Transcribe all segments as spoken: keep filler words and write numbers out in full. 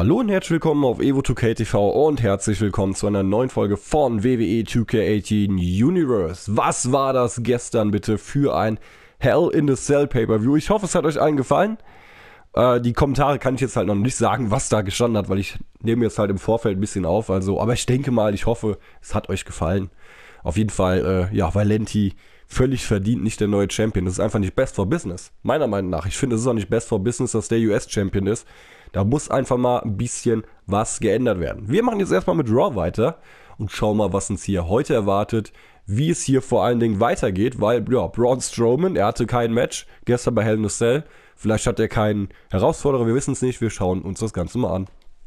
Hallo und herzlich willkommen auf Evo zwei K T V und herzlich willkommen zu einer neuen Folge von W W E zwei K achtzehn Universe. Was war das gestern bitte für ein Hell in the Cell Pay-Per-View? Ich hoffe, es hat euch allen gefallen. Äh, die Kommentare kann ich jetzt halt noch nicht sagen, was da gestanden hat, weil ich nehme jetzt halt im Vorfeld ein bisschen auf. Also, aber ich denke mal, ich hoffe, es hat euch gefallen. Auf jeden Fall, äh, ja, Valenti völlig verdient nicht der neue Champion. Das ist einfach nicht best for business. Meiner Meinung nach. Ich finde, es ist auch nicht best for business, dass der U S-Champion ist. Da muss einfach mal ein bisschen was geändert werden. Wir machen jetzt erstmal mit Raw weiter und schauen mal, was uns hier heute erwartet, wie es hier vor allen Dingen weitergeht, weil, ja, Braun Strowman, er hatte kein Match gestern bei Hell in a Cell. Vielleicht hat er keinen Herausforderer, wir wissen es nicht. Wir schauen uns das Ganze mal an.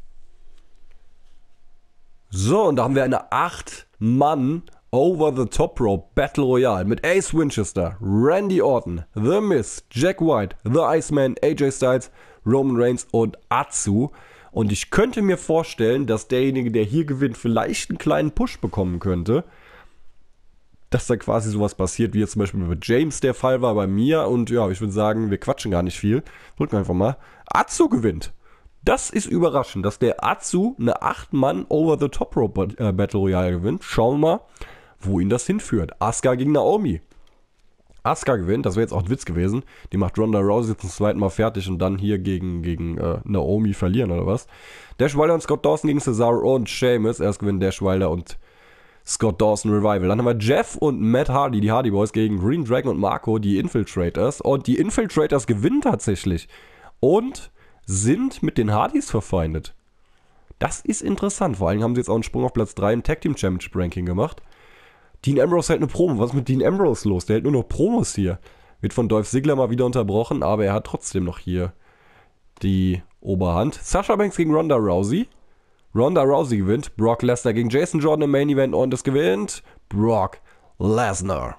So, und da haben wir eine acht Mann Over the Top Rope Battle Royale mit Ace Winchester, Randy Orton, The Miz, Jack White, The Iceman, A J Styles, Roman Reigns und Atsu. Und ich könnte mir vorstellen, dass derjenige, der hier gewinnt, vielleicht einen kleinen Push bekommen könnte. Dass da quasi sowas passiert, wie jetzt zum Beispiel mit James der Fall war bei mir. Und ja, ich würde sagen, wir quatschen gar nicht viel. Drücken einfach mal. Atsu gewinnt. Das ist überraschend, dass der Atsu eine acht Mann Over the Top Rope Battle Royale gewinnt. Schauen wir mal, wo ihn das hinführt. Asuka gegen Naomi. Asuka gewinnt, das wäre jetzt auch ein Witz gewesen. Die macht Ronda Rousey zum zweiten Mal fertig und dann hier gegen, gegen äh, Naomi verlieren oder was. Dash Wilder und Scott Dawson gegen Cesaro und Sheamus. Erst gewinnen Dash Wilder und Scott Dawson Revival. Dann haben wir Jeff und Matt Hardy, die Hardy Boys, gegen Green Dragon und Marco, die Infiltrators. Und die Infiltrators gewinnen tatsächlich. Und sind mit den Hardys verfeindet. Das ist interessant. Vor allem haben sie jetzt auch einen Sprung auf Platz drei im Tag Team Championship Ranking gemacht. Dean Ambrose hält eine Promo. Was ist mit Dean Ambrose los? Der hält nur noch Promos hier. Wird von Dolph Ziggler mal wieder unterbrochen, aber er hat trotzdem noch hier die Oberhand. Sasha Banks gegen Ronda Rousey. Ronda Rousey gewinnt. Brock Lesnar gegen Jason Jordan im Main Event und es gewinnt Brock Lesnar.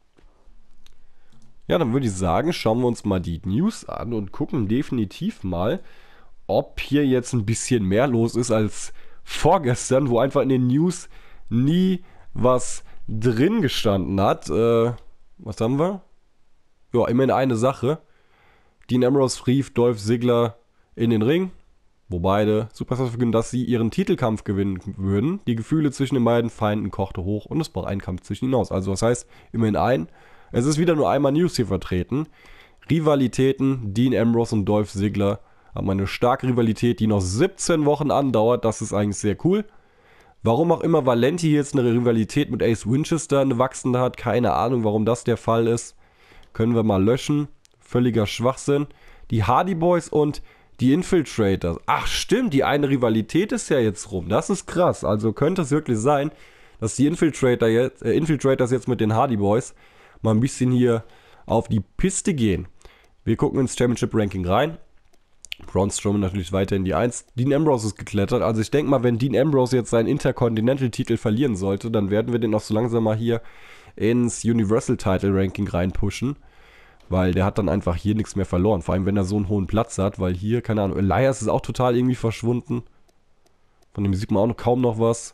Ja, dann würde ich sagen, schauen wir uns mal die News an und gucken definitiv mal, ob hier jetzt ein bisschen mehr los ist als vorgestern, wo einfach in den News nie was drin gestanden hat. Äh, was haben wir? Ja, immerhin eine Sache. Dean Ambrose rief Dolph Ziggler in den Ring, wo beide Superstars verkünden, dass sie ihren Titelkampf gewinnen würden. Die Gefühle zwischen den beiden Feinden kochte hoch und es braucht einen Kampf zwischen ihnen aus. Also das heißt, immerhin ein. Es ist wieder nur einmal News hier vertreten. Rivalitäten, Dean Ambrose und Dolph Ziggler haben eine starke Rivalität, die noch siebzehn Wochen andauert. Das ist eigentlich sehr cool. Warum auch immer Valenti jetzt eine Rivalität mit Ace Winchester eine wachsende hat, keine Ahnung, warum das der Fall ist. Können wir mal löschen. Völliger Schwachsinn. Die Hardy Boys und die Infiltrators. Ach stimmt, die eine Rivalität ist ja jetzt rum. Das ist krass. Also könnte es wirklich sein, dass die Infiltrator jetzt, äh, Infiltrators jetzt mit den Hardy Boys mal ein bisschen hier auf die Piste gehen. Wir gucken ins Championship Ranking rein. Braun Strowman natürlich weiter in die eins. Dean Ambrose ist geklettert. Also ich denke mal, wenn Dean Ambrose jetzt seinen Intercontinental-Titel verlieren sollte, dann werden wir den auch so langsam mal hier ins Universal-Title-Ranking reinpushen. Weil der hat dann einfach hier nichts mehr verloren. Vor allem, wenn er so einen hohen Platz hat. Weil hier, keine Ahnung, Elias ist auch total irgendwie verschwunden. Von dem sieht man auch noch kaum noch was.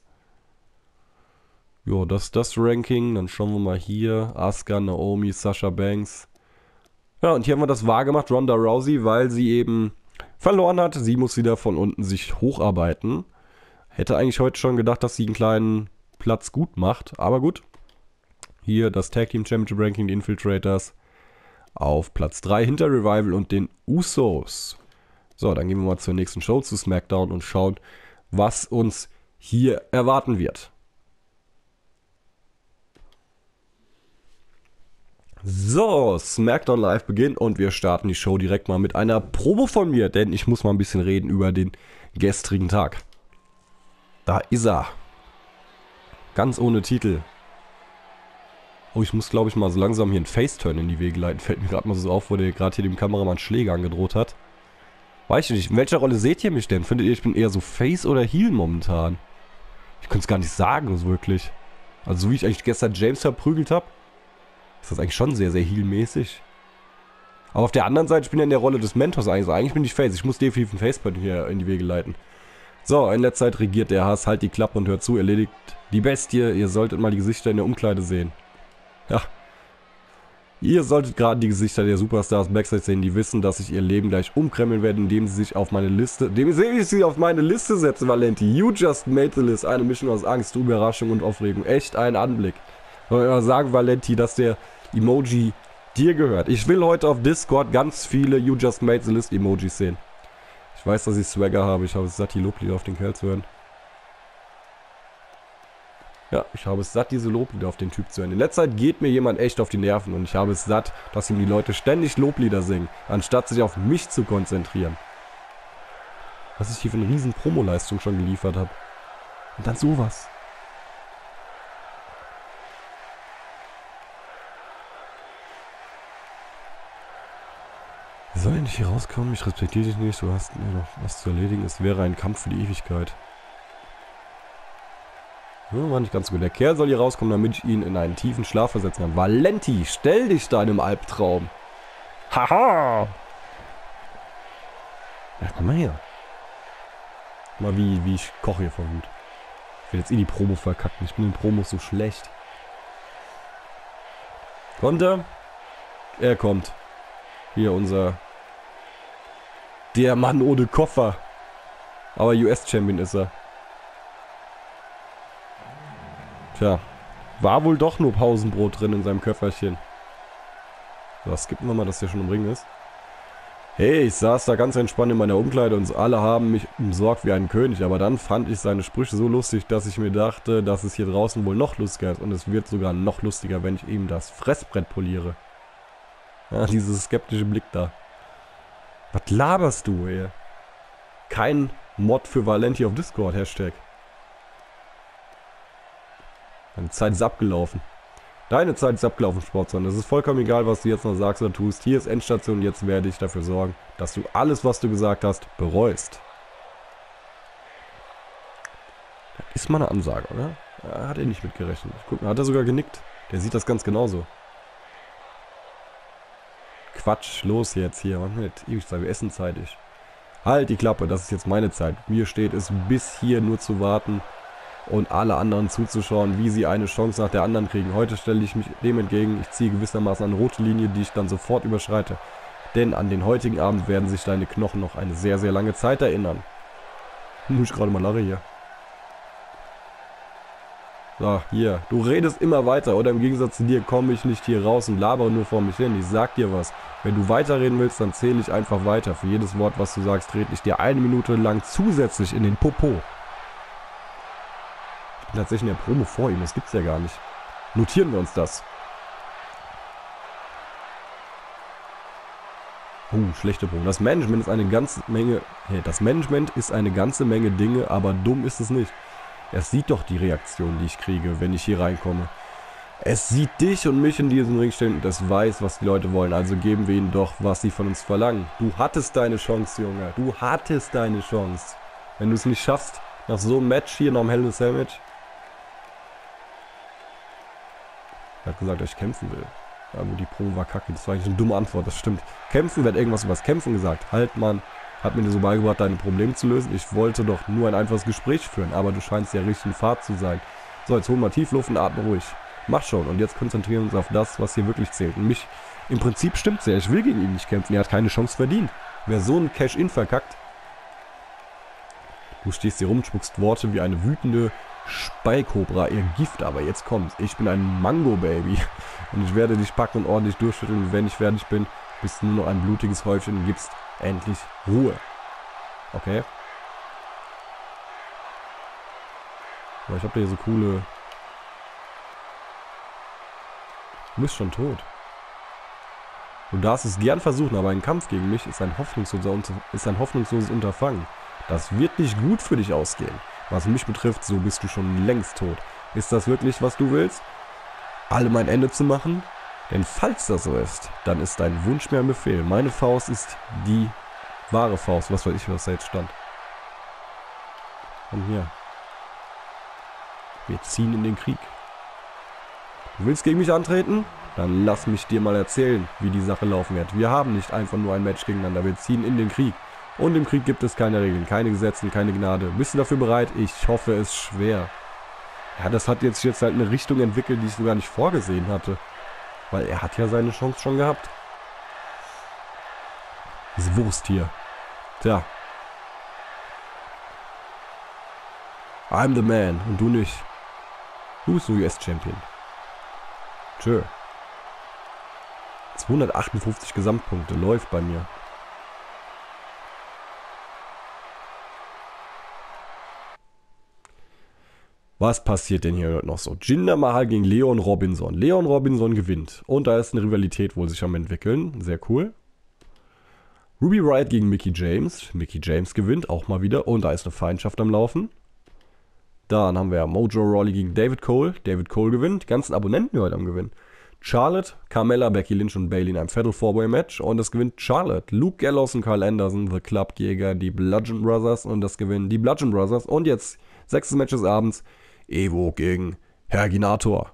Jo, das ist das Ranking. Dann schauen wir mal hier. Asuka, Naomi, Sasha Banks. Ja, und hier haben wir das wahr gemacht. Ronda Rousey, weil sie eben verloren hat. Sie muss wieder von unten sich hocharbeiten. Hätte eigentlich heute schon gedacht, dass sie einen kleinen Platz gut macht. Aber gut. Hier das Tag Team Championship Ranking, die Infiltrators. Auf Platz drei hinter Revival und den Usos. So, dann gehen wir mal zur nächsten Show, zu SmackDown und schauen, was uns hier erwarten wird. So, SmackDown Live beginnt und wir starten die Show direkt mal mit einer Promo von mir, denn ich muss mal ein bisschen reden über den gestrigen Tag. Da ist er. Ganz ohne Titel. Oh, ich muss glaube ich mal so langsam hier einen Faceturn in die Wege leiten. Fällt mir gerade mal so auf, wo der gerade hier dem Kameramann Schläge angedroht hat. Weiß ich nicht, in welcher Rolle seht ihr mich denn? Findet ihr, ich bin eher so Face oder Heel momentan? Ich könnte es gar nicht sagen, so wirklich. Also so wie ich eigentlich gestern James verprügelt habe, ist das eigentlich schon sehr, sehr heel-mäßig. Aber auf der anderen Seite, ich bin ja in der Rolle des Mentors eigentlich. Also eigentlich bin ich Face. Ich muss definitiv einen Facepad hier in die Wege leiten. So, in letzter Zeit regiert der Hass. Halt die Klappe und hört zu. Erledigt die Bestie. Ihr solltet mal die Gesichter in der Umkleide sehen. Ja. Ihr solltet gerade die Gesichter der Superstars Backstage sehen, die wissen, dass ich ihr Leben gleich umkrempeln werde, indem sie sich auf meine Liste, indem ich sie auf meine Liste setze, Valenti. You just made the list. Eine Mischung aus Angst, Überraschung und Aufregung. Echt ein Anblick. Soll ich mal sagen, Valenti, dass der Emoji dir gehört. Ich will heute auf Discord ganz viele You just made the list Emojis sehen. Ich weiß, dass ich Swagger habe. Ich habe es satt, die Loblieder auf den Kerl zu hören. Ja, ich habe es satt, diese Loblieder auf den Typ zu hören. In letzter Zeit geht mir jemand echt auf die Nerven und ich habe es satt, dass ihm die Leute ständig Loblieder singen, anstatt sich auf mich zu konzentrieren. Was ich hier für eine riesen Promoleistung schon geliefert habe. Und dann sowas. Wir sollen nicht hier rauskommen, ich respektiere dich nicht, du hast mir noch was zu erledigen. Es wäre ein Kampf für die Ewigkeit. Ja, war nicht ganz so gut. Der Kerl soll hier rauskommen, damit ich ihn in einen tiefen Schlaf versetzen kann. Valenti, stell dich deinem Albtraum. Haha! Ja, komm mal her. Mal wie, wie ich koche hier vor Wut. Ich will jetzt eh die Promo verkacken. Ich bin in Promos so schlecht. Kommt er? Er kommt. Hier unser... Der Mann ohne Koffer. Aber U S-Champion ist er. Tja, war wohl doch nur Pausenbrot drin in seinem Köfferchen. So, skippen wir mal, dass der schon im Ring ist. Hey, ich saß da ganz entspannt in meiner Umkleide und alle haben mich umsorgt wie ein König. Aber dann fand ich seine Sprüche so lustig, dass ich mir dachte, dass es hier draußen wohl noch lustiger ist. Und es wird sogar noch lustiger, wenn ich ihm das Fressbrett poliere. Ja, dieses skeptische Blick da. Was laberst du, ey? Kein Mod für Valenti auf Discord, Hashtag. Deine Zeit ist abgelaufen. Deine Zeit ist abgelaufen, Sportson. Es ist vollkommen egal, was du jetzt noch sagst oder tust. Hier ist Endstation und jetzt werde ich dafür sorgen, dass du alles, was du gesagt hast, bereust. Das ist mal eine Ansage, oder? Ja, hat er nicht mitgerechnet. Guck mal, hat er sogar genickt. Der sieht das ganz genauso. Quatsch, los jetzt hier. Mann, nicht ewig Zeit, wir essen zeitig. Halt die Klappe, das ist jetzt meine Zeit. Mir steht es bis hier nur zu warten und alle anderen zuzuschauen, wie sie eine Chance nach der anderen kriegen. Heute stelle ich mich dem entgegen. Ich ziehe gewissermaßen eine rote Linie, die ich dann sofort überschreite. Denn an den heutigen Abend werden sich deine Knochen noch eine sehr, sehr lange Zeit erinnern. Muss ich gerade mal lachen hier. So, hier. Du redest immer weiter. Oder im Gegensatz zu dir komme ich nicht hier raus und labere nur vor mich hin. Ich sag dir was. Wenn du weiterreden willst, dann zähle ich einfach weiter. Für jedes Wort, was du sagst, trete ich dir eine Minute lang zusätzlich in den Popo. Tatsächlich in der Promo vor ihm, das gibt's ja gar nicht. Notieren wir uns das. Oh, schlechte Promo. Das Management ist eine ganze Menge... Hey, das Management ist eine ganze Menge Dinge, aber dumm ist es nicht. Es sieht doch die Reaktion, die ich kriege, wenn ich hier reinkomme. Es sieht dich und mich in diesem Ring stehen und es weiß, was die Leute wollen. Also geben wir ihnen doch, was sie von uns verlangen. Du hattest deine Chance, Junge. Du hattest deine Chance. Wenn du es nicht schaffst, nach so einem Match hier, nach einem Hell in a Cell Match... Er hat gesagt, dass ich kämpfen will. Ja gut, die Promo war kacke. Das war eigentlich eine dumme Antwort, das stimmt. Kämpfen, wird irgendwas über das Kämpfen gesagt. Halt, Mann, hat mir so beigebracht, deine Probleme zu lösen. Ich wollte doch nur ein einfaches Gespräch führen, aber du scheinst ja richtig in Fahrt zu sein. So, jetzt hol mal tief Luft und atme ruhig. Mach schon und jetzt konzentrieren wir uns auf das, was hier wirklich zählt. Und mich, im Prinzip stimmt's ja, ich will gegen ihn nicht kämpfen. Er hat keine Chance verdient. Wer so einen Cash-In verkackt... Du stehst hier rum, spuckst Worte wie eine wütende... Speikobra, ihr Gift, aber jetzt kommt's. Ich bin ein Mango-Baby und ich werde dich packen und ordentlich durchschütteln. Und wenn ich fertig bin, bist du nur noch ein blutiges Häufchen und gibst endlich Ruhe. Okay? Aber ich hab da hier so coole... Du bist schon tot. Du darfst es gern versuchen, aber ein Kampf gegen mich ist ein hoffnungsloser, ist ein hoffnungsloses Unterfangen. Das wird nicht gut für dich ausgehen. Was mich betrifft, so bist du schon längst tot. Ist das wirklich, was du willst? Alle mein Ende zu machen? Denn falls das so ist, dann ist dein Wunsch mir ein Befehl. Meine Faust ist die wahre Faust. Was weiß ich, was da jetzt stand. Komm hier. Wir ziehen in den Krieg. Du willst gegen mich antreten? Dann lass mich dir mal erzählen, wie die Sache laufen wird. Wir haben nicht einfach nur ein Match gegeneinander. Wir ziehen in den Krieg. Und im Krieg gibt es keine Regeln, keine Gesetze und keine Gnade. Bist du dafür bereit? Ich hoffe es schwer. Ja, das hat jetzt, jetzt halt eine Richtung entwickelt, die ich so gar nicht vorgesehen hatte. Weil er hat ja seine Chance schon gehabt. Diese Wurst hier. Tja. I'm the man. Und du nicht. Du bist U S-Champion. Tschö. zweihundertachtundfünfzig Gesamtpunkte. Läuft bei mir. Was passiert denn hier noch so? Jinder Mahal gegen Leon Robinson. Leon Robinson gewinnt. Und da ist eine Rivalität wohl sich am entwickeln. Sehr cool. Ruby Riott gegen Mickie James. Mickie James gewinnt auch mal wieder. Und da ist eine Feindschaft am Laufen. Dann haben wir Mojo Rawley gegen David Cole. David Cole gewinnt. Die ganzen Abonnenten heute am Gewinnen. Charlotte, Carmella, Becky Lynch und Bayley in einem Fatal Four-Way Match. Und das gewinnt Charlotte. Luke Gallows und Carl Anderson, The Club-Jäger, die Bludgeon Brothers. Und das gewinnen die Bludgeon Brothers. Und jetzt, sechstes Match des Abends, Evo gegen Herginator.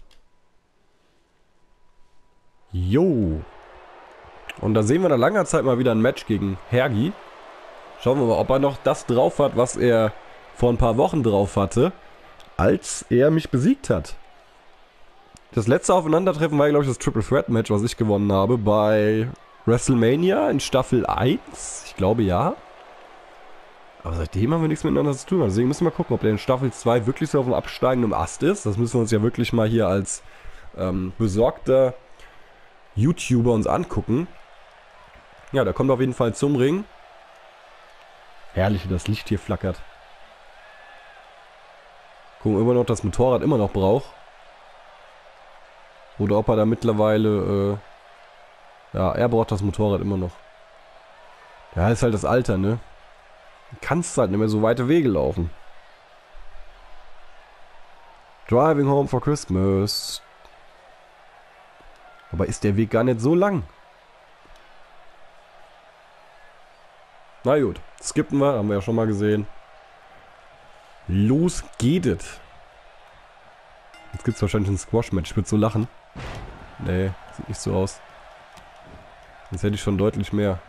Jo. Und da sehen wir nach langer Zeit mal wieder ein Match gegen Hergi. Schauen wir mal, ob er noch das drauf hat, was er vor ein paar Wochen drauf hatte, als er mich besiegt hat. Das letzte Aufeinandertreffen war, glaube ich, das Triple Threat Match, was ich gewonnen habe bei WrestleMania in Staffel eins. Ich glaube, ja. Aber seitdem haben wir nichts miteinander zu tun. Deswegen müssen wir gucken, ob der in Staffel zwei wirklich so auf dem absteigenden Ast ist. Das müssen wir uns ja wirklich mal hier als ähm, besorgter YouTuber uns angucken. Ja, der kommt auf jeden Fall zum Ring. Herrlich, wie das Licht hier flackert. Gucken, ob er noch das Motorrad immer noch braucht. Oder ob er da mittlerweile, äh, ja, er braucht das Motorrad immer noch. Ja, ist halt das Alter, ne? Du kannst halt nicht mehr so weite Wege laufen. Driving home for Christmas. Aber ist der Weg gar nicht so lang? Na gut, skippen wir, haben wir ja schon mal gesehen. Los geht es. Jetzt gibt es wahrscheinlich ein Squash-Match. Ich würde so lachen. Nee, sieht nicht so aus. Jetzt hätte ich schon deutlich mehr.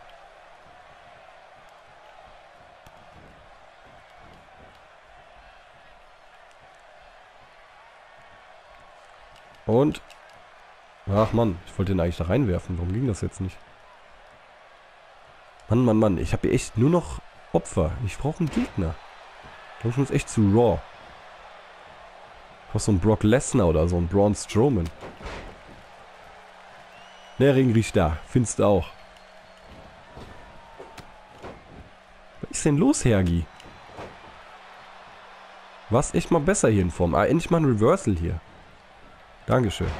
Und... Ach Mann, ich wollte den eigentlich da reinwerfen. Warum ging das jetzt nicht? Mann, Mann, Mann. Ich habe hier echt nur noch Opfer. Ich brauche einen Gegner. Ich muss echt zu Raw. Ich brauche so einen Brock Lesnar oder so einen Braun Strowman. Der Ring riecht da. Findest du auch. Was ist denn los, Hergi? War's echt mal besser hier in Form. Ah, endlich mal ein Reversal hier. Dankeschön.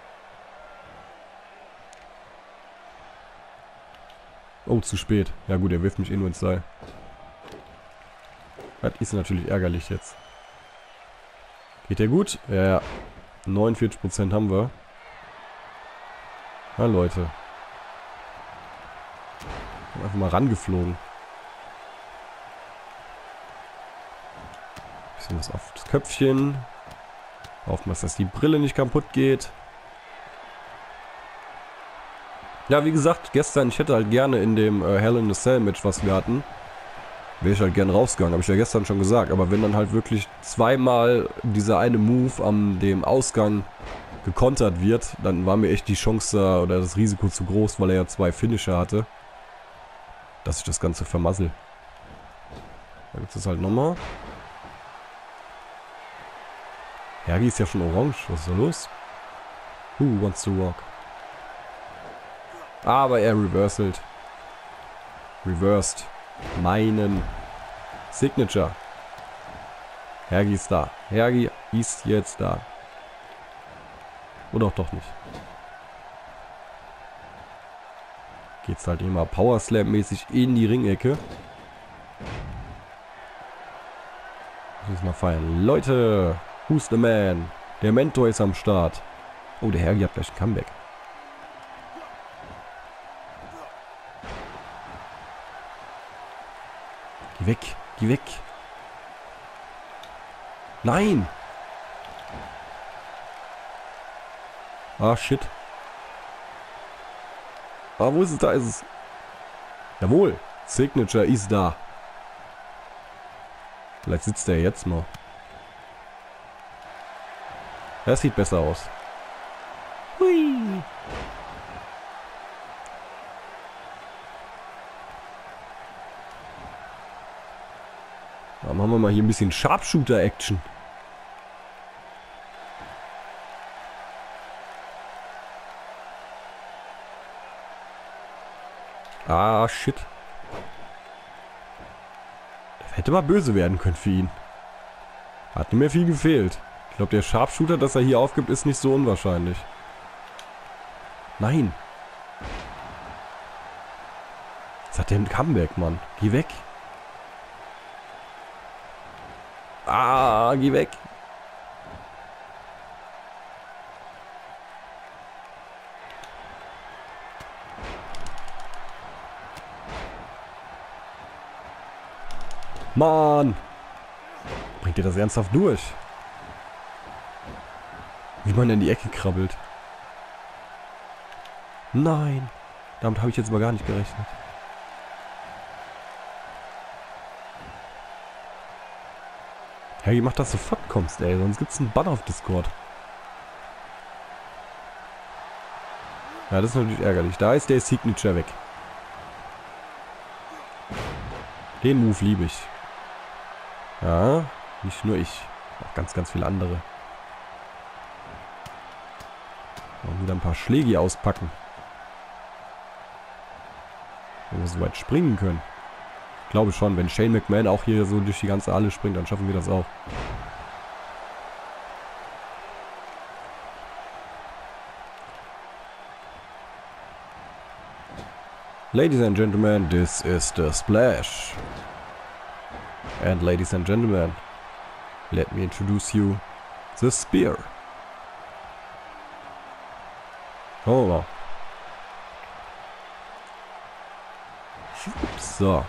Oh, zu spät. Ja gut, er wirft mich eh nur ins Seil. Das ist natürlich ärgerlich jetzt. Geht der gut? Ja, ja. neunundvierzig Prozent haben wir. Na Leute. Einfach mal rangeflogen. Bisschen was auf das Köpfchen. Aufpassen, dass die Brille nicht kaputt geht. Ja, wie gesagt, gestern, ich hätte halt gerne in dem äh, Hell in a Cell Match, was wir hatten, wäre ich halt gern rausgegangen, habe ich ja gestern schon gesagt. Aber wenn dann halt wirklich zweimal dieser eine Move am dem Ausgang gekontert wird, dann war mir echt die Chance äh, oder das Risiko zu groß, weil er ja zwei Finisher hatte, dass ich das Ganze vermassel. Da gibt es halt nochmal. Hergi ist ja schon orange, was ist da los? Who wants to rock? Aber er reverselt. Reversed. Meinen Signature. Hergi ist da. Hergi ist jetzt da. Oder auch doch nicht. Geht's halt immer Power Slam mäßig in die Ringecke. Muss mal feiern. Leute, who's the man? Der Mentor ist am Start. Oh, der Hergi hat gleich ein Comeback. Geh weg, geh weg. Nein! Ah, shit. Ah, wo ist es? Da ist es. Jawohl, Signature ist da. Vielleicht sitzt er jetzt mal. Das sieht besser aus. Hui. Dann machen wir mal hier ein bisschen Sharpshooter-Action. Ah, shit. Das hätte mal böse werden können für ihn. Hat nicht mehr viel gefehlt. Ich glaube, der Sharpshooter, dass er hier aufgibt, ist nicht so unwahrscheinlich. Nein. Jetzt hat der ein Comeback, Mann. Geh weg. Ah, geh weg. Mann. Bringt ihr das ernsthaft durch? Wie man in die Ecke krabbelt. Nein. Damit habe ich jetzt aber gar nicht gerechnet. Hergi, mach, dass du sofort kommst, ey. Sonst gibt's einen Bann auf Discord. Ja, das ist natürlich ärgerlich. Da ist der Signature weg. Den Move liebe ich. Ja, nicht nur ich. Auch ganz, ganz viele andere. Und wieder ein paar Schläge auspacken. Wenn wir so weit springen können. Ich glaube schon, wenn Shane McMahon auch hier so durch die ganze Halle springt, dann schaffen wir das auch. Ladies and gentlemen, this is the splash. And ladies and gentlemen, let me introduce you the spear. Oh, wow. So.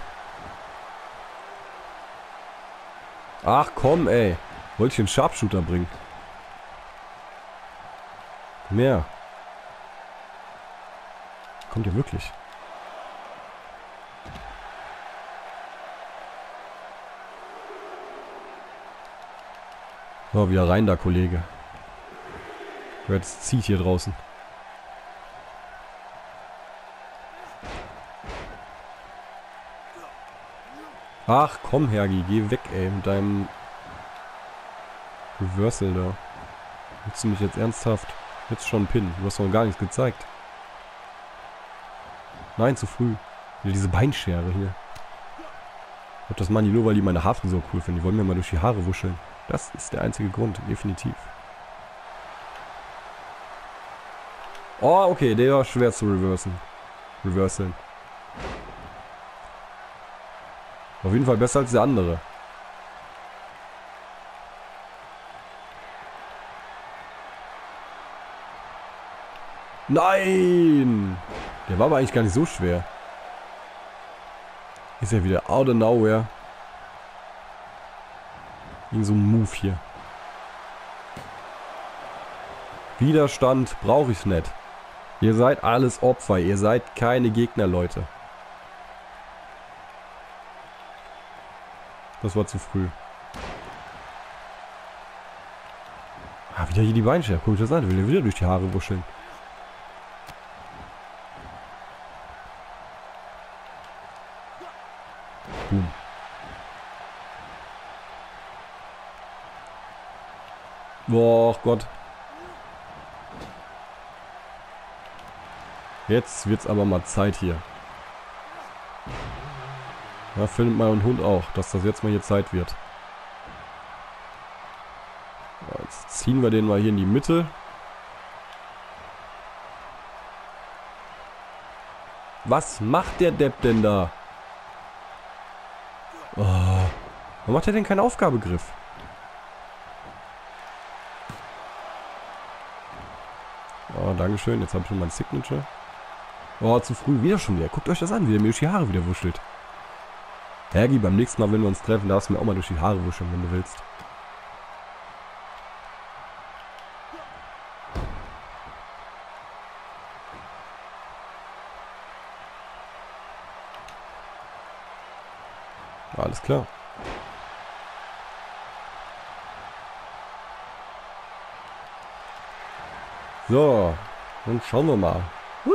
Ach komm, ey. Wollte ich den Sharpshooter bringen. Mehr. Kommt ja wirklich. So, wieder rein da, Kollege. Jetzt zieht hier draußen. Ach komm, Hergi, geh weg, ey, mit deinem Reversal da. Willst du mich jetzt ernsthaft? Jetzt schon Pin. Du hast noch gar nichts gezeigt. Nein, zu früh. Wieder diese Beinschere hier. Ich glaube, das machen die nur, weil die meine Haare so cool finden. Die wollen mir mal durch die Haare wuscheln. Das ist der einzige Grund, definitiv. Oh, okay, der war schwer zu reversen. Reverseln. Auf jeden Fall besser als der andere. Nein! Der war aber eigentlich gar nicht so schwer. Ist ja wieder out of nowhere. Irgend so ein Move hier. Widerstand brauche ich nicht. Ihr seid alles Opfer. Ihr seid keine Gegner, Leute. Das war zu früh. Ah, wieder hier die Beinschere. Guck ich das an. Will er wieder durch die Haare wuscheln. Boom. Boah, Gott. Jetzt wird's aber mal Zeit hier. Ja, findet mein Hund auch, dass das jetzt mal hier Zeit wird. Ja, jetzt ziehen wir den mal hier in die Mitte. Was macht der Depp denn da? Oh, warum macht er denn keinen Aufgabegriff? Oh, Dankeschön. Jetzt habe ich schon mein Signature. Oh, zu früh. Wieder schon wieder. Guckt euch das an, wie der mir durch die Haare wieder wuschelt. Hergi, beim nächsten Mal, wenn wir uns treffen, darfst du mir auch mal durch die Haare wuscheln, wenn du willst. Alles klar. So, dann schauen wir mal. Hui.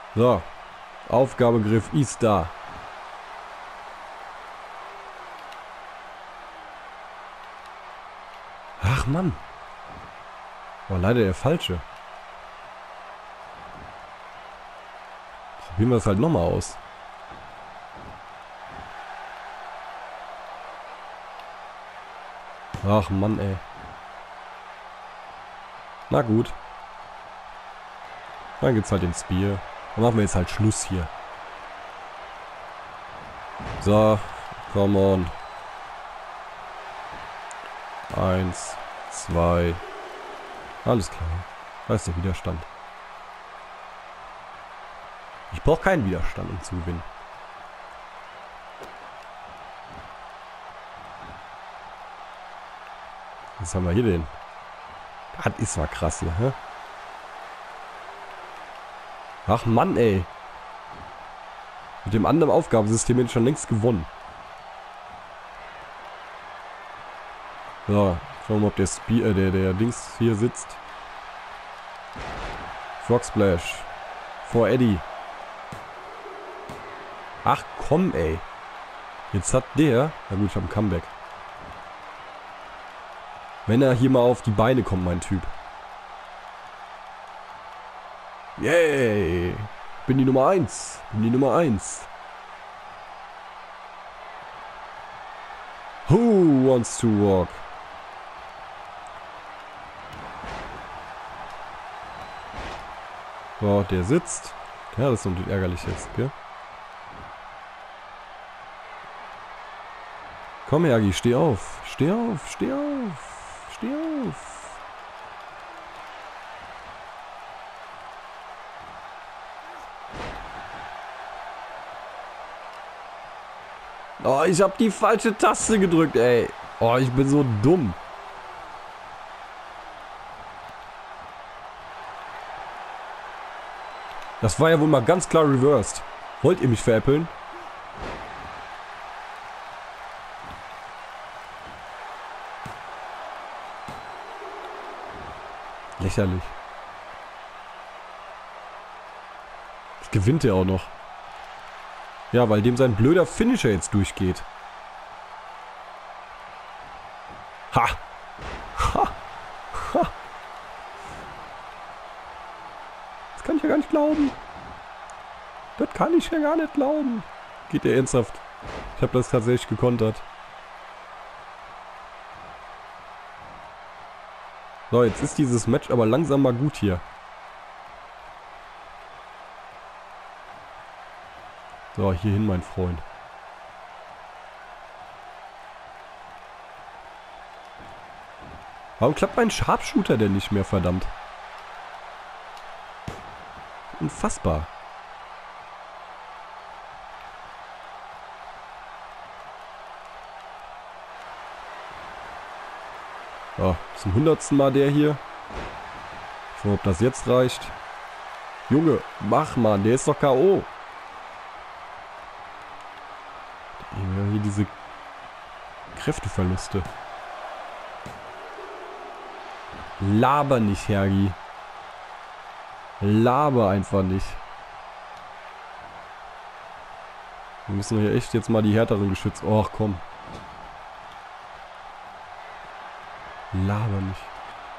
So. Aufgabegriff ist da. Ach Mann. War leider der falsche. Probieren wir es halt nochmal aus. Ach Mann, ey. Na gut. Dann gibt's halt den Spear. Dann machen wir jetzt halt Schluss hier. So, come on. Eins, zwei. Alles klar. Da ist der Widerstand. Ich brauche keinen Widerstand, um zu gewinnen. Was haben wir hier denn? Das ist mal krass hier, hä? Ach Mann, ey. Mit dem anderen Aufgabensystem hätte ich schon längst gewonnen. So, schauen wir mal, ob der, Spe äh, der, der Dings hier sitzt. Frog Splash. Vor Eddie. Ach komm, ey. Jetzt hat der... Na gut, ich habe ein Comeback. Wenn er hier mal auf die Beine kommt, mein Typ. Yay! Bin die Nummer eins. Bin die Nummer eins. Who wants to walk? So, der sitzt. Ja, das ist natürlich ärgerlich jetzt, gell? Komm, Hergi, steh auf. Steh auf, steh auf. Steh auf. Oh, ich hab die falsche Taste gedrückt, ey. Oh, ich bin so dumm. Das war ja wohl mal ganz klar reversed. Wollt ihr mich veräppeln? Lächerlich. Das gewinnt er auch noch. Ja, weil dem sein blöder Finisher jetzt durchgeht. Ha! Ha! Ha! Das kann ich ja gar nicht glauben. Das kann ich ja gar nicht glauben. Geht der ernsthaft? Ich habe das tatsächlich gekontert. So, jetzt ist dieses Match aber langsam mal gut hier. So, hierhin, mein Freund. Warum klappt mein Sharpshooter denn nicht mehr, verdammt? Unfassbar. So, zum hundertsten Mal der hier. Ich weiß nicht, ob das jetzt reicht. Junge, mach mal, der ist doch K O Hier diese Kräfteverluste. Laber nicht, Hergi. Laber einfach nicht. Wir müssen hier echt jetzt mal die härteren Geschütze... Och, komm. Laber nicht.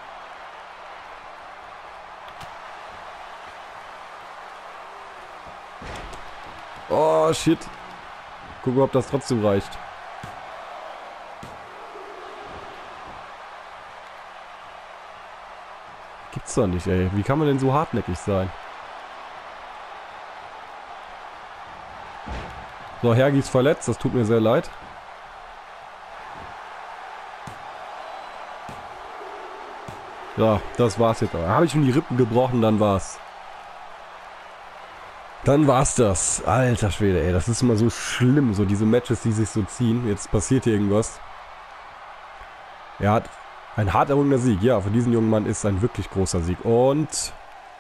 Oh, shit. Gucken, ob das trotzdem reicht. Gibt's doch nicht, ey. Wie kann man denn so hartnäckig sein? So, Hergi ist verletzt. Das tut mir sehr leid. Ja, das war's jetzt. Da habe ich ihm die Rippen gebrochen, dann war's. Dann war's das. Alter Schwede, ey. Das ist immer so schlimm, so diese Matches, die sich so ziehen. Jetzt passiert hier irgendwas. Er hat ein hart errungener Sieg. Ja, für diesen jungen Mann ist ein wirklich großer Sieg. Und...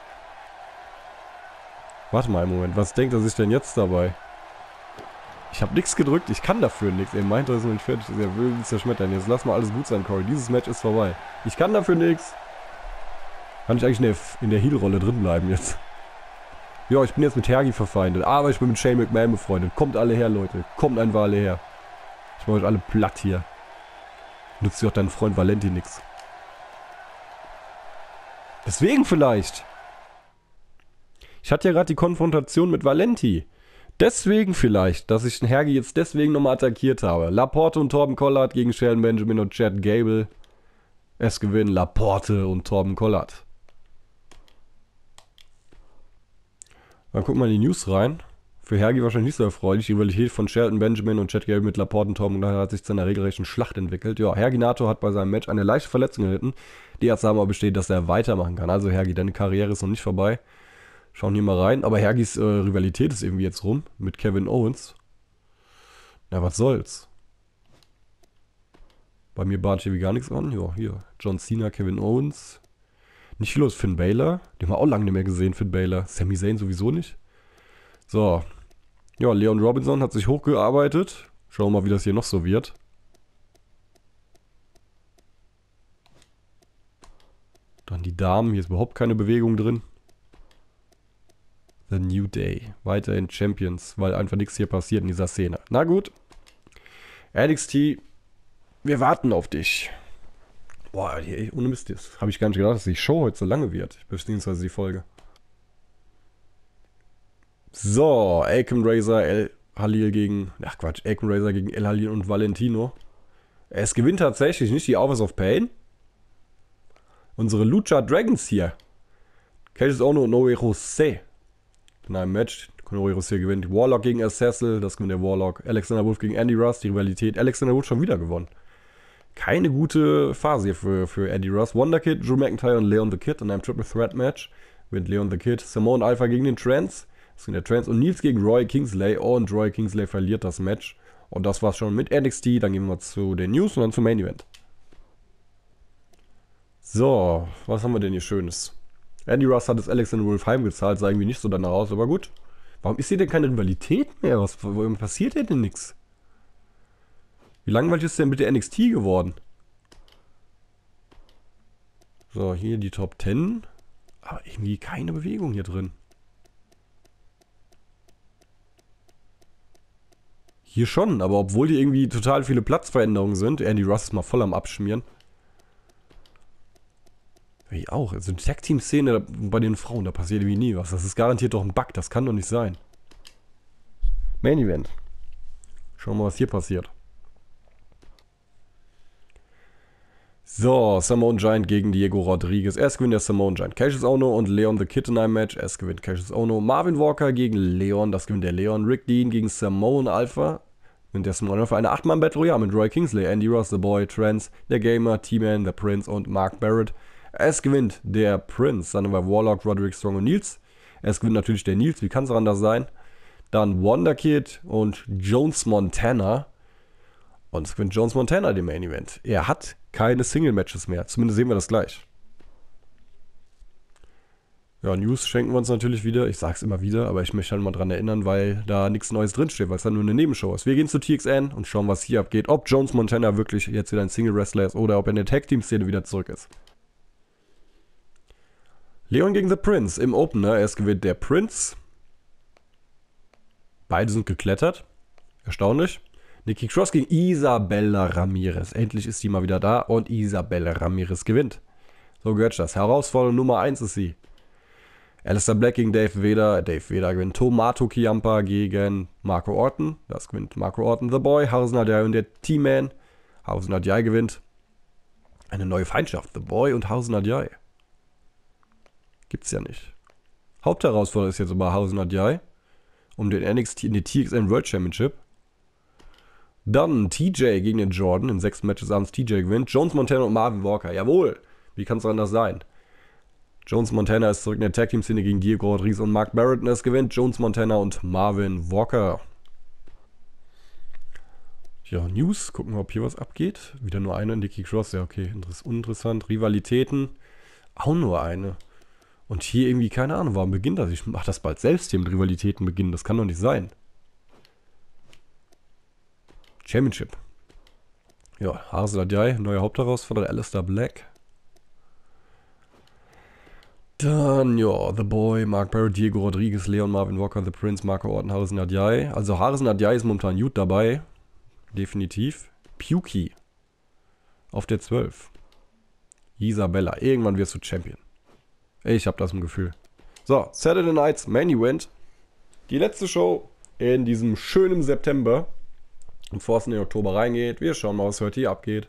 Warte mal einen Moment. Was denkt er sich denn jetzt dabei? Ich habe nichts gedrückt. Ich kann dafür nichts. Er meint, er ist noch nicht fertig. Er will es zerschmettern. Jetzt lass mal alles gut sein, Corey. Dieses Match ist vorbei. Ich kann dafür nichts. Kann ich eigentlich in der, in der Heel-Rolle drin bleiben jetzt? Ja, ich bin jetzt mit Hergi verfeindet, aber ich bin mit Shane McMahon befreundet. Kommt alle her, Leute. Kommt einfach alle her. Ich mache euch alle platt hier. Nutzt dir auch deinen Freund Valenti nix. Deswegen vielleicht. Ich hatte ja gerade die Konfrontation mit Valenti. Deswegen vielleicht, dass ich den Hergi jetzt deswegen nochmal attackiert habe. Laporte und Torben Collard gegen Shelton Benjamin und Chad Gable. Es gewinnen Laporte und Torben Collard. Dann gucken wir in die News rein. Für Hergi wahrscheinlich nicht so erfreulich. Die Rivalität von Shelton Benjamin und Chad Gable mit Laporte und Torben Collard hat sich zu einer regelrechten Schlacht entwickelt. Ja, Hergi Nato hat bei seinem Match eine leichte Verletzung erlitten. Die Ärzte haben aber bestätigt, dass er weitermachen kann. Also Hergi, deine Karriere ist noch nicht vorbei. Schauen hier mal rein. Aber Hergis äh, Rivalität ist irgendwie jetzt rum mit Kevin Owens. Na, was soll's. Bei mir bahnt hier wie gar nichts an. Ja, hier. John Cena, Kevin Owens. Nicht viel los. Finn Balor. Den haben wir auch lange nicht mehr gesehen, Finn Balor. Sami Zayn sowieso nicht. So. Ja, Leon Robinson hat sich hochgearbeitet. Schauen wir mal, wie das hier noch so wird. Dann die Damen. Hier ist überhaupt keine Bewegung drin. The New Day. Weiterhin Champions, weil einfach nichts hier passiert in dieser Szene. Na gut. N X T. Wir warten auf dich. Boah, ey, ohne Mist, das habe ich gar nicht gedacht, dass die Show heute so lange wird. Beziehungsweise die Folge. So, Akam Razor, El Halil gegen, ach Quatsch, Akam Razor gegen El Halil und Valentino. Es gewinnt tatsächlich nicht die Authors of Pain. Unsere Lucha Dragons hier. Cassius Ohno und Noe Jose. In einem Match. Noe Jose gewinnt. Warlock gegen Cecil, das gewinnt der Warlock. Alexander Wolf gegen Andy Russ, die Rivalität. Alexander Wolf schon wieder gewonnen. Keine gute Phase hier für, für Eddie Russ. Wonder Kid, Drew McIntyre und Leon the Kid in einem Triple Threat Match. Gewinnt Leon the Kid. Simone Alpha gegen den Trance. Das gewinnt der Trance. Und Nils gegen Roy Kingsley. Und Roy Kingsley verliert das Match. Und das war's schon mit N X T. Dann gehen wir zu den News und dann zum Main Event. So, was haben wir denn hier Schönes? Andy Russ hat das Alexander Wolf heimgezahlt, sah irgendwie nicht so danach aus, aber gut. Warum ist hier denn keine Rivalität mehr? Was warum passiert hier denn nichts? Wie langweilig ist denn mit der N X T geworden? So, hier die Top zehn. Aber irgendwie keine Bewegung hier drin. Hier schon, aber obwohl hier irgendwie total viele Platzveränderungen sind. Andy Russ ist mal voll am Abschmieren. Wie auch. Also die Tag-Team-Szene bei den Frauen, da passiert irgendwie nie was. Das ist garantiert doch ein Bug, das kann doch nicht sein. Main Event. Schauen wir mal, was hier passiert. So, Samoan Giant gegen Diego Rodriguez. Erst gewinnt der Samoan Giant Cassius Ohno und Leon the Kid in einem Match. Erst gewinnt Cassius Ohno. Marvin Walker gegen Leon, das gewinnt der Leon. Rick Dean gegen Samoan Alpha. Gewinnt der Samoan Alpha eine acht Mann Battle Royale mit Roy Kingsley, Andy Russ, The Boy, Trance, der Gamer, T-Man, The Prince und Mark Barrett. Es gewinnt der Prince, dann haben wir Warlock, Roderick Strong und Nils. Es gewinnt natürlich der Nils, wie kann es anders sein? Dann Wonder Kid und Jones Montana. Und es gewinnt Jones Montana den Main Event. Er hat keine Single-Matches mehr, zumindest sehen wir das gleich. Ja, News schenken wir uns natürlich wieder. Ich sag's immer wieder, aber ich möchte halt mal dran erinnern, weil da nichts Neues drinsteht, weil es dann nur eine Nebenshow ist. Wir gehen zu T X N und schauen, was hier abgeht. Ob Jones Montana wirklich jetzt wieder ein Single-Wrestler ist oder ob er in der Tag-Team-Szene wieder zurück ist. Leon gegen The Prince im Opener. Erst gewinnt der Prince. Beide sind geklettert. Erstaunlich. Nikki Cross gegen Isabella Ramirez. Endlich ist die mal wieder da und Isabella Ramirez gewinnt. So gehört das. Herausforderung Nummer eins ist sie. Alistair Black gegen Dave Veda. Dave Veda gewinnt. Tomato Ciampa gegen Marco Orton. Das gewinnt Marco Orton. The Boy, Hausen Adjai und der T-Man. Hausen Adjai gewinnt. Eine neue Feindschaft. The Boy und Hausen Adjai. Gibt's ja nicht. Hauptherausforderer ist jetzt aber Hausen Adjai. Um den N X T in die T X N World Championship. Dann T J gegen den Jordan. In sechs Matches abends T J gewinnt. Jones Montana und Marvin Walker. Jawohl. Wie kann es anders sein? Jones Montana ist zurück in der Tag-Team-Szene gegen Diego Rodriguez und Mark Barrett. Und es gewinnt Jones Montana und Marvin Walker. Ja, News. Gucken wir, ob hier was abgeht. Wieder nur eine. Nikki Cross. Ja, okay. Uninteressant. Rivalitäten. Auch nur eine. Und hier irgendwie, keine Ahnung, warum beginnt das? Ich mache das bald selbst hier mit Rivalitäten beginnen. Das kann doch nicht sein. Championship. Ja, Hausen Adjai, neuer Hauptherausforderer, Alistair Black. Dann, ja, The Boy, Mark Barrett, Diego Rodriguez, Leon Marvin Walker, The Prince, Marco Orton, Harrison Adjai. Also Harrison Adjai ist momentan gut dabei. Definitiv. Puki auf der zwölf. Isabella, irgendwann wirst du Champion. Ich hab das im Gefühl. So, Saturday Nights Main Event. Die letzte Show in diesem schönen September. Bevor es in den Oktober reingeht. Wir schauen mal, was heute hier abgeht.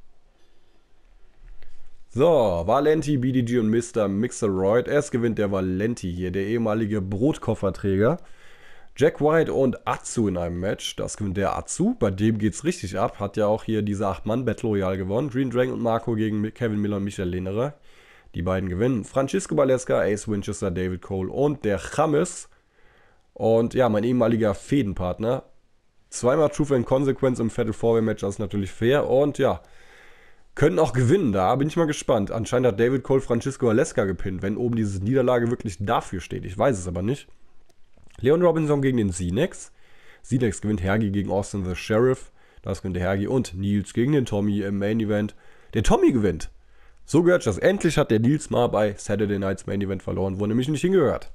So, Valenti, B D G und Mister Mixeroid. Erst gewinnt der Valenti hier, der ehemalige Brotkofferträger. Jack White und Atsu in einem Match. Das gewinnt der Atsu. Bei dem geht's richtig ab. Hat ja auch hier diese acht Mann Battle Royale gewonnen. Green Dragon und Marco gegen Kevin Miller und Michael Lehnerer. Die beiden gewinnen. Francisco Baleska, Ace Winchester, David Cole und der Chamis. Und ja, mein ehemaliger Fädenpartner. Zweimal Truth and Consequence im Fatal Four Way Match. Das ist natürlich fair. Und ja, können auch gewinnen. Da bin ich mal gespannt. Anscheinend hat David Cole Francisco Baleska gepinnt. Wenn oben diese Niederlage wirklich dafür steht. Ich weiß es aber nicht. Leon Robinson gegen den Sinex. Sinex gewinnt Hergi gegen Austin the Sheriff. Das gewinnt der Hergi. Und Nils gegen den Tommy im Main Event. Der Tommy gewinnt. So gehört das. Endlich hat der Nils mal bei Saturday Nights Main Event verloren, wo er nämlich nicht hingehört.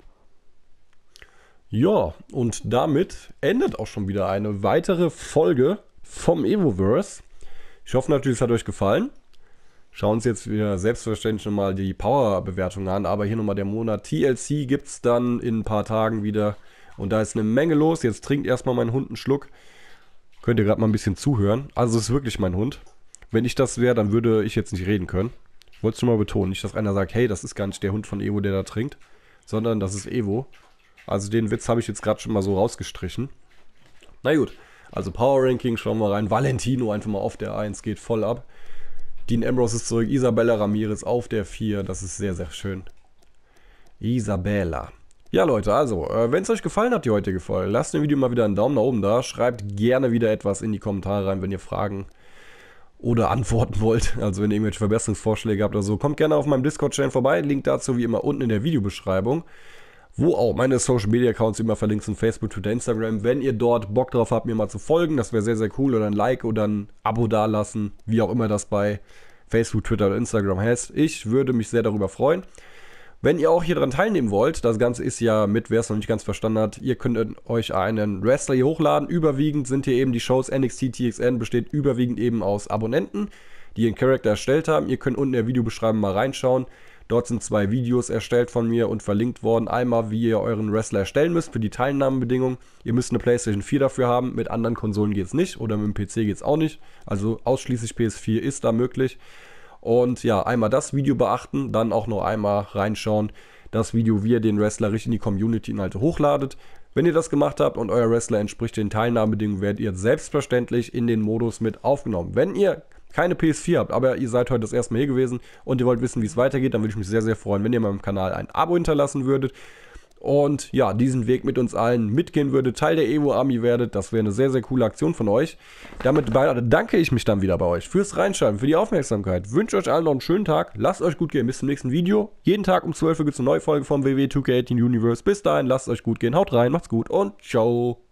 Ja, und damit endet auch schon wieder eine weitere Folge vom Evoverse. Ich hoffe natürlich, es hat euch gefallen. Schauen uns jetzt wieder selbstverständlich nochmal die Power-Bewertung an. Aber hier nochmal der Monat T L C gibt es dann in ein paar Tagen wieder. Und da ist eine Menge los. Jetzt trinkt erstmal mein Hund einen Schluck. Könnt ihr gerade mal ein bisschen zuhören. Also es ist wirklich mein Hund. Wenn ich das wäre, dann würde ich jetzt nicht reden können. Ich wollte es schon mal betonen. Nicht, dass einer sagt, hey, das ist gar nicht der Hund von Evo, der da trinkt. Sondern das ist Evo. Also den Witz habe ich jetzt gerade schon mal so rausgestrichen. Na gut. Also Power Ranking, schauen wir rein. Valentino einfach mal auf der eins, geht voll ab. Dean Ambrose ist zurück. Isabella Ramirez auf der vier. Das ist sehr, sehr schön. Isabella. Ja, Leute, also, äh, wenn es euch gefallen hat, die heutige Folge, lasst dem Video mal wieder einen Daumen nach oben da. Schreibt gerne wieder etwas in die Kommentare rein, wenn ihr Fragen oder antworten wollt. Also, wenn ihr irgendwelche Verbesserungsvorschläge habt oder so. Kommt gerne auf meinem Discord-Channel vorbei. Link dazu wie immer unten in der Videobeschreibung. Wo auch meine Social Media Accounts immer verlinkt sind, Facebook, Twitter, Instagram. Wenn ihr dort Bock drauf habt, mir mal zu folgen, das wäre sehr, sehr cool. Oder ein Like oder ein Abo dalassen, wie auch immer das bei Facebook, Twitter oder Instagram heißt. Ich würde mich sehr darüber freuen. Wenn ihr auch hier dran teilnehmen wollt, das Ganze ist ja mit, wer es noch nicht ganz verstanden hat, ihr könnt euch einen Wrestler hier hochladen. Überwiegend sind hier eben die Shows N X T, T X N, besteht überwiegend eben aus Abonnenten, die ihren Charakter erstellt haben. Ihr könnt unten in der Videobeschreibung mal reinschauen. Dort sind zwei Videos erstellt von mir und verlinkt worden. Einmal, wie ihr euren Wrestler erstellen müsst für die Teilnahmebedingungen. Ihr müsst eine PlayStation vier dafür haben. Mit anderen Konsolen geht es nicht oder mit dem P C geht es auch nicht. Also ausschließlich P S vier ist da möglich. Und ja, einmal das Video beachten, dann auch noch einmal reinschauen. Das Video, wie ihr den Wrestler richtig in die Community-Inhalte hochladet. Wenn ihr das gemacht habt und euer Wrestler entspricht den Teilnahmebedingungen, werdet ihr selbstverständlich in den Modus mit aufgenommen. Wenn ihr keine P S vier habt, aber ihr seid heute das erste Mal hier gewesen und ihr wollt wissen, wie es weitergeht, dann würde ich mich sehr, sehr freuen, wenn ihr meinem Kanal ein Abo hinterlassen würdet und ja, diesen Weg mit uns allen mitgehen würdet, Teil der Evo Army werdet. Das wäre eine sehr, sehr coole Aktion von euch. Damit danke ich mich dann wieder bei euch fürs Reinschalten, für die Aufmerksamkeit. Wünsche euch allen noch einen schönen Tag. Lasst euch gut gehen. Bis zum nächsten Video. Jeden Tag um zwölf Uhr gibt es eine neue Folge vom W W E zwei K achtzehn Universe. Bis dahin, lasst euch gut gehen. Haut rein, macht's gut und ciao.